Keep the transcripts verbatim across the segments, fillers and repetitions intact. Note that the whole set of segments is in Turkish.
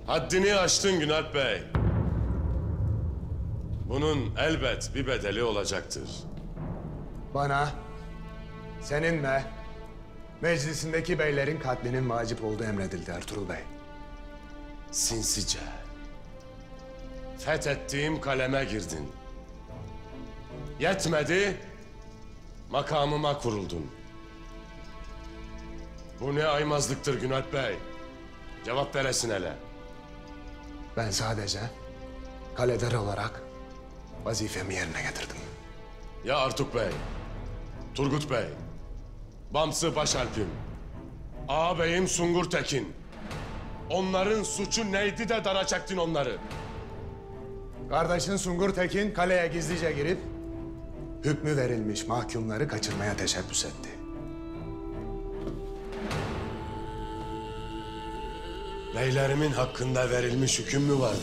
Haddini aştın Günalp Bey. Bunun elbet bir bedeli olacaktır. Bana, seninle meclisindeki beylerin katlinin vacip olduğu emredildi Ertuğrul Bey. Sinsice fethettiğim kaleme girdin. Yetmedi, makamıma kuruldun. Bu ne aymazlıktır Günalp Bey? Cevap veresin hele. Ben sadece kaleder olarak vazifemi yerine getirdim. Ya Artuk Bey, Turgut Bey, Bamsı Başalp'im, ağabeyim Sungur Tekin. Onların suçu neydi de dara çektin onları? Kardeşin Sungur Tekin kaleye gizlice girip hükmü verilmiş mahkumları kaçırmaya teşebbüs etti. Beylerimin hakkında verilmiş hüküm mü vardı?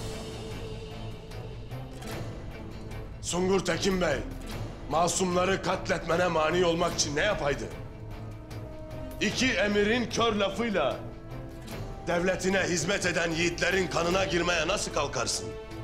Sungur Tekin Bey, masumları katletmene mani olmak için ne yapaydı? İki emirin kör lafıyla devletine hizmet eden yiğitlerin kanına girmeye nasıl kalkarsın?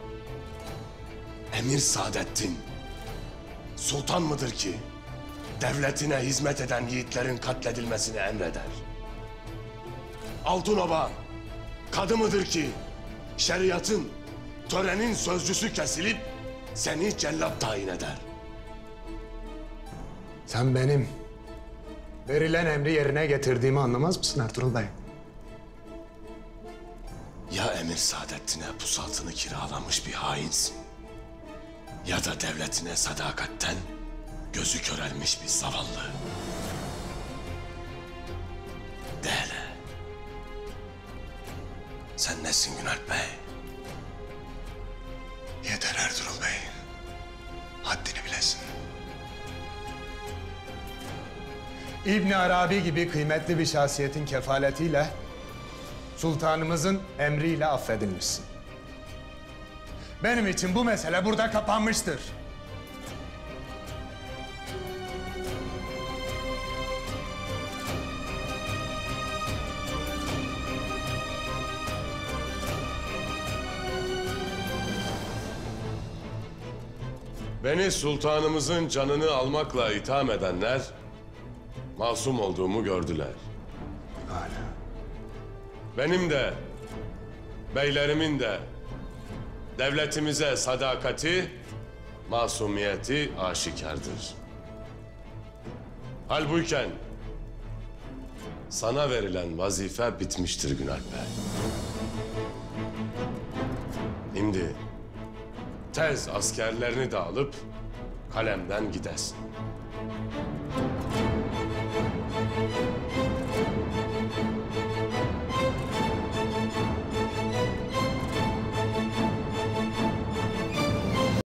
Emir Saadettin, sultan mıdır ki devletine hizmet eden yiğitlerin katledilmesini emreder? Altınoba, kadı mıdır ki şeriatın, törenin sözcüsü kesilip seni cellat tayin eder? Sen benim verilen emri yerine getirdiğimi anlamaz mısın Ertuğrul Bey? Ya Emir Saadettin'e pusatını kiralamış bir hainsin, ya da devletine sadakatten gözü körelmiş bir zavallı. De hele, sen nesin Günalp Bey? Yeter Ertuğrul Bey. Haddini bilesin. İbn Arabi gibi kıymetli bir şahsiyetin kefaletiyle sultanımızın emriyle affedilmişsin. Benim için bu mesele burada kapanmıştır. Beni sultanımızın canını almakla itham edenler masum olduğumu gördüler. Hala. Benim de, beylerimin de devletimize sadakati, masumiyeti aşikardır. Halbuyken sana verilen vazife bitmiştir Günalp Bey. Şimdi tez askerlerini de alıp kalemden gidesin.